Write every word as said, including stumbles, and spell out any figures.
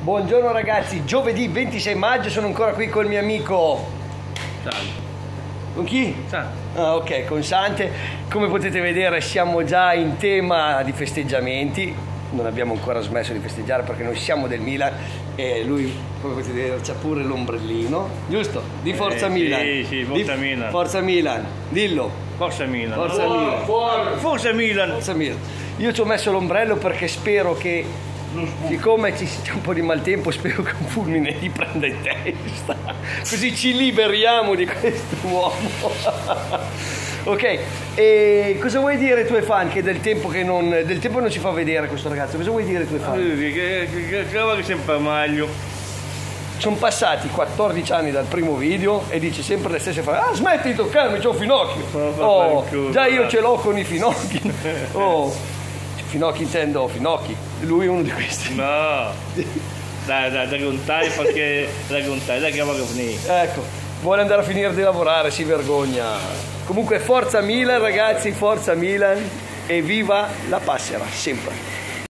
Buongiorno ragazzi, giovedì ventisei maggio, sono ancora qui col mio amico Sante. Con chi? Sante. Ah, ok, con Sante. Come potete vedere siamo già in tema di festeggiamenti. Non abbiamo ancora smesso di festeggiare perché noi siamo del Milan e lui, come potete vedere, c'ha pure l'ombrellino, giusto? Di Forza Eh, Milan. Sì, sì, Forza Di Milan. Forza Milan, dillo. Forza Milan. Forza Oh, Milan. for- Forza Milan. Forza Milan. Io ci ho messo l'ombrello perché spero che, siccome ci c'è un po' di maltempo, spero che un fulmine gli prenda in testa, così ci liberiamo di questo uomo. Ok, e cosa vuoi dire ai tuoi fan che del tempo che non, del tempo non ci fa vedere questo ragazzo? Cosa vuoi dire ai tuoi fan? Che, che, che, che va che sempre meglio. Sono passati quattordici anni dal primo video e dice sempre le stesse frasi. Ah, smetti di toccarmi, c'ho un finocchio. Oh, già io ce l'ho con i finocchi. Oh, finocchi intendo finocchi. Lui è uno di questi. No. Dai, dai, dai contare perché dai contare, dai che va che finire. Ecco, vuole andare a finire di lavorare, si vergogna. Comunque forza Milan ragazzi, forza Milan e viva la Passera, sempre.